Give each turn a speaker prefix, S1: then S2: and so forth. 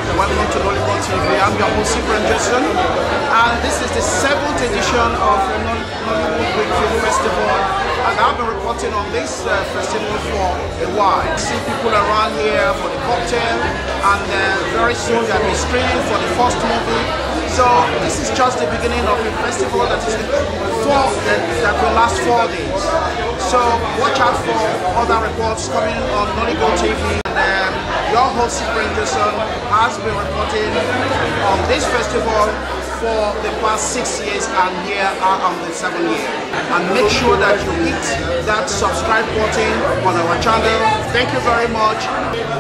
S1: Welcome to Nollywood TV. I'm your host, Cyprian Josson, and this is the 7th edition of Nollywood Week Festival. And I've been reporting on this festival for a while. I see people around here for the cocktail, and very soon they'll be screening for the first movie. So this is just the beginning of a festival that will last 4 days. So watch out for other reports coming on Nollywood TV. And your host Cyprian Josson has been reporting on this festival for the past 6 years, and here are on the 7th year. And make sure that you hit that subscribe button on our channel. Thank you very much.